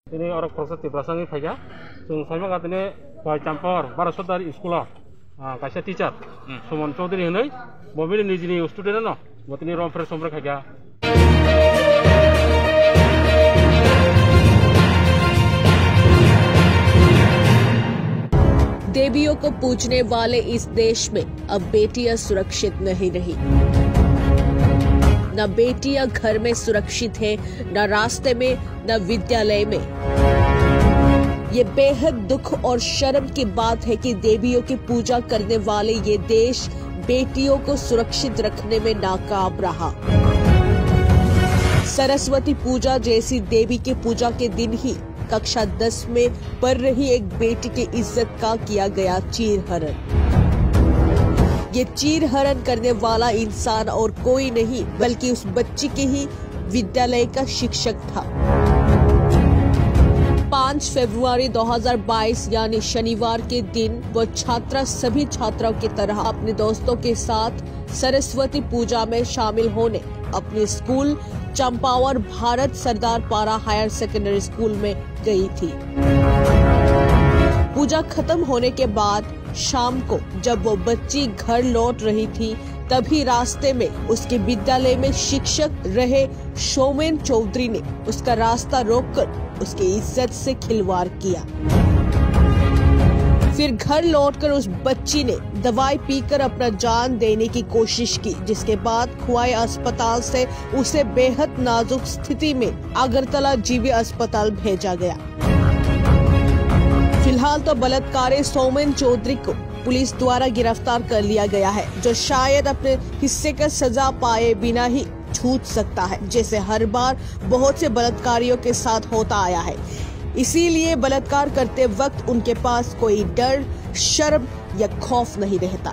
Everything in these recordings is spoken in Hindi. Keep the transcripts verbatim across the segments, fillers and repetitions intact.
Ini orang proses tibasangi faja, sung sama katanya bahwa campur baru dari sekolah, kasih teacher, semua Chaudhary ini, mobil ini jadi student no, buat ini rom fresh somber faja. देवियों को पूजने वाले इस देश में अब बेटियां सुरक्षित नहीं रही। न बेटियां घर में सुरक्षित है, न रास्ते में, न विद्यालय में। ये बेहद दुख और शर्म की बात है कि देवियों की पूजा करने वाले ये देश बेटियों को सुरक्षित रखने में नाकाम रहा। सरस्वती पूजा जैसी देवी की पूजा के दिन ही कक्षा दस में पढ़ रही एक बेटी की इज्जत का किया गया चीरहरण। ये चीरहरण करने वाला इंसान और कोई नहीं बल्कि उस बच्ची के ही विद्यालय का शिक्षक था। पाँच फरवरी दो हज़ार बाईस यानी शनिवार के दिन वो छात्रा सभी छात्राओं की तरह अपने दोस्तों के साथ सरस्वती पूजा में शामिल होने अपने स्कूल चंपावत भारत सरदार पारा हायर सेकेंडरी स्कूल में गई थी। पूजा खत्म होने के बाद शाम को जब वो बच्ची घर लौट रही थी तभी रास्ते में उसके विद्यालय में शिक्षक रहे सोमेन चौधरी ने उसका रास्ता रोककर उसकी इज्जत से खिलवाड़ किया। फिर घर लौटकर उस बच्ची ने दवाई पीकर अपना जान देने की कोशिश की, जिसके बाद खुआई अस्पताल से उसे बेहद नाजुक स्थिति में अगरतला जीवी अस्पताल भेजा गया। फिलहाल तो बलात्कारी सोमेन चौधरी को पुलिस द्वारा गिरफ्तार कर लिया गया है, जो शायद अपने हिस्से का सजा पाए बिना ही छूट सकता है, जैसे हर बार बहुत से बलात्कारियों के साथ होता आया है। इसीलिए बलात्कार करते वक्त उनके पास कोई डर, शर्म या खौफ नहीं रहता।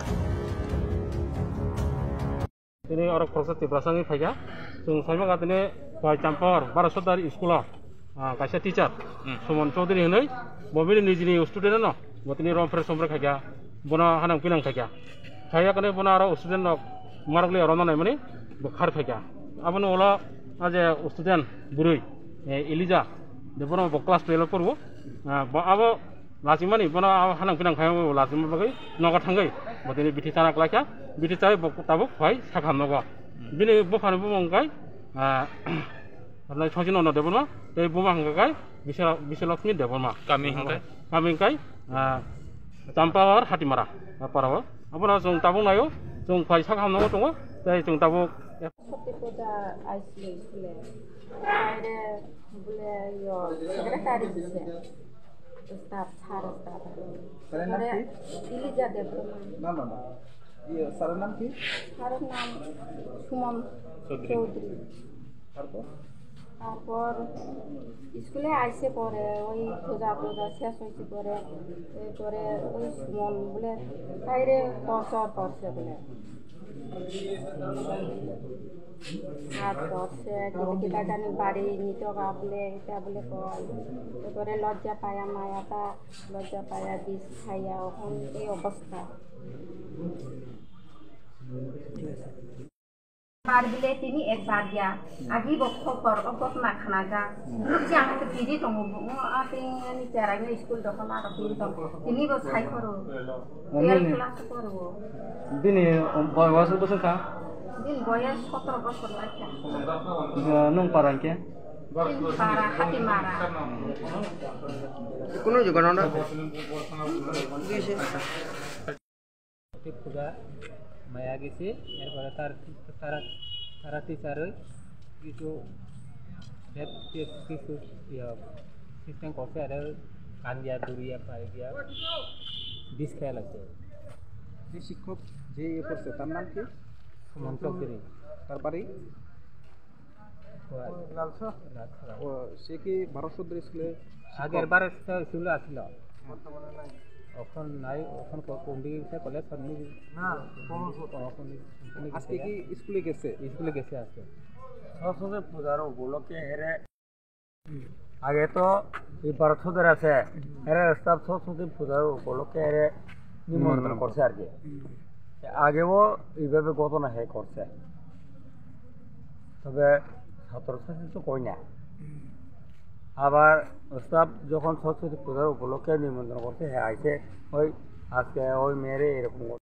Ini orang proses tibasangi faja, sung sama katanya bahwa campur baru dari sekolah, kasih teacher, semua Chaudhary ini, mobil ini jadi student no, buat ini rom fresh somber faja, bona hanang pinang faja. Saya kan bona orang student no, margli orang mana ini, bukhar faja. Apa nih olah aja student burui, Eliza. Depois vou kelas pelo por vou, abo lazima ni, bona hanang pinang kaya lazima bagai, naga tanggai, buat ini biti tanah kelakya, biti cai tabuk kaya sakam naga, bini bukan bu mangkai, karena cocok nono depois mah, tapi bu mangkai bisa bisa laksmi depois mah, kami mangkai, kami mangkai, campur hati marah, apa rawa, apa na sung tabuk nayo, sung kaya sakam naga tunggu, tapi sung tabuk. Ada boleh yo sekretari bisa staf harus staf. Ada Eliza Debroma. Nama nama. Iya, saran nam ki? Saran nam Sumon Chaudhary. তারপর তারপর স্কুলে আইসে পরে ওই পূজা পূজা শেষ হয়েছে পরে এরপরে ওই সুমন বলে বাইরে টর্চার করছে বলে হাত করছে কিতা জানি বাড়ি নিতকা বলে এটা বলে কয় এরপরে লজ্জা পায়া মায়াটা লজ্জা পায়া বিষ খাইয়া এখন এই অবস্থা बार बिले तिनी एक बार गया आगे बक्खो पर अबक ना खाना जा रुचि आंख के पीजी तो मो आते नि तेरा ने स्कूल दखल आ पीजी तो तिनी बस खाई करो तेल क्लास करो दिन बयस बसो का दिन बयस सत्रह बছর লাগে नों पारां के पारा हाथी मारा কোনো জোগাড় না পূজা মায়া গেছে এরপরে তার তারা তারা টিচারের কিছু কিছু সিস্টেম করছে আর কান্দিয়া দৌড়িয়া পায়ে গিয়া বিষ খেয়াল আছে যে শিক্ষক যে এ করছে তার নাম কি সুমন চৌধুরী তারপরে ও সে কি ভারত সদর স্কুলে আগের বারে স্কুলে আসছিল এখন নাই এখন কোনটি গেছে কলেজ না আজকে কি স্কুলে গেছে স্কুলে গেছে আছে সরস্বতী পূজার উপলক্ষে হেরে আগে তো এই ভারত সদর আছে হেরে স্টাফ সরস্বতী পূজার উপলক্ষে হেরে নিমন্ত্রণ করছে আর কি আগেও এইভাবে ঘটনা হে করছে তবে ছাত্রছাত্রী তো কই না আবার ওস্তাদ যখন সরস্বতী পূজার উপলক্ষে নিমন্ত্রণ করছে হ্যাঁ আইসে ওই আজকে ওই মেয়েরে এরকম